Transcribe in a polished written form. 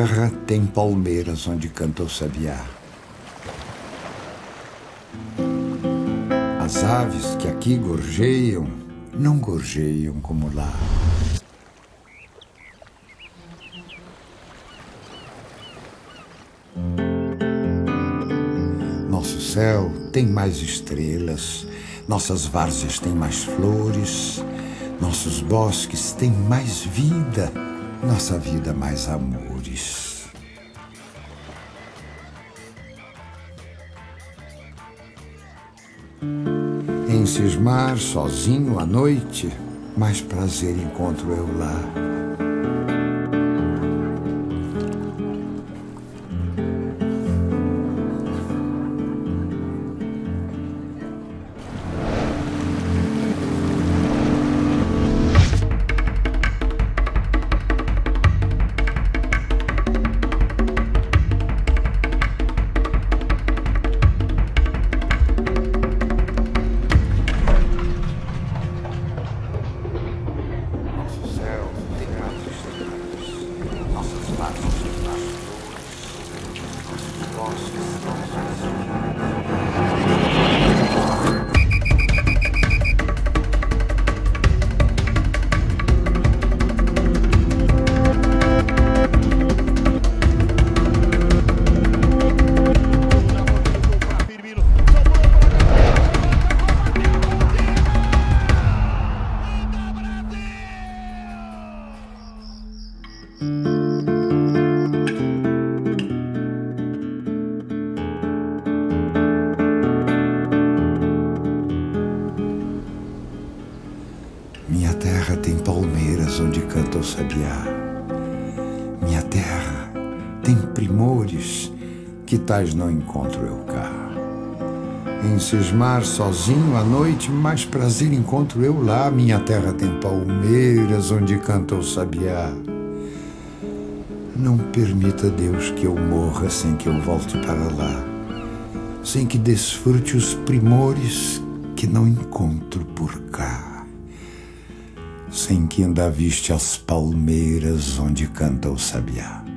terra tem palmeiras onde canta o sabiá. As aves que aqui gorjeiam, não gorjeiam como lá. Nosso céu tem mais estrelas, nossas várzeas têm mais flores, nossos bosques têm mais vida, nossa vida mais amores. Em cismar sozinho à noite, mais prazer encontro eu lá. Minha terra tem palmeiras onde canta o sabiá. Minha terra tem primores que tais não encontro eu cá. Em cismar sozinho à noite, mais prazer encontro eu lá. Minha terra tem palmeiras onde canta o sabiá. Não permita, Deus, que eu morra sem que eu volte para lá, sem que desfrute os primores que não encontro por cá, sem que ainda viste as palmeiras onde canta o sabiá.